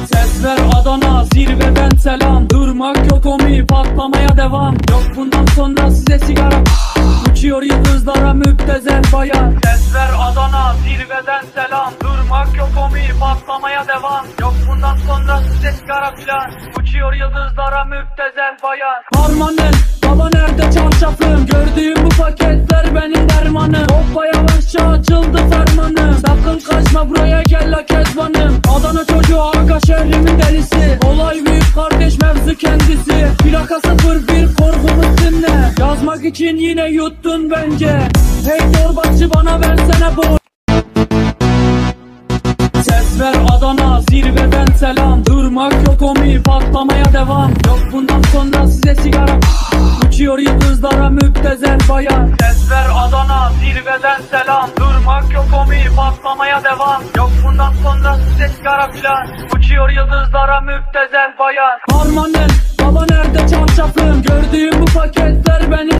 Ses ver Adana, zirveden selam. Durmak yok omi, patlamaya devam. Yok bundan sonra size sigara. Uçuyor yıldızlara müptezel bayan. Ses ver Adana, zirveden selam. Durmak yok omi, patlamaya devam. Yok bundan sonra size sigara filan. Uçuyor yıldızlara müptezel bayan. Harmanel, baba nerede çarşafım? Gördüğüm bu paketler benim dermanım. Hoppa yavaşça açıldı fermanım. Sakın kaçma buraya gel la kezbanım. Adana çocuğu aga şehrimin delisi. Olay büyük kardeş mevzu kendisi. Plaka 01 korkumuz ne? Yazmak için yine yuttun bence. Hey torbacı bana versene bu. Ses ver Adana, zirveden selam. Durmak yok omi, patlamaya devam. Yok bundan sonra size sigara. Uçuyor yıldızlara müptezel bayan. Ses ver Adana, zirveden selam. Durmak yok omi, patlamaya devam. Yok bundan sonra size sigara filan. Uçuyor yıldızlara müptezel bayan. Harmanel, baba nerede çarşafım? Gördüğüm bu paketler benim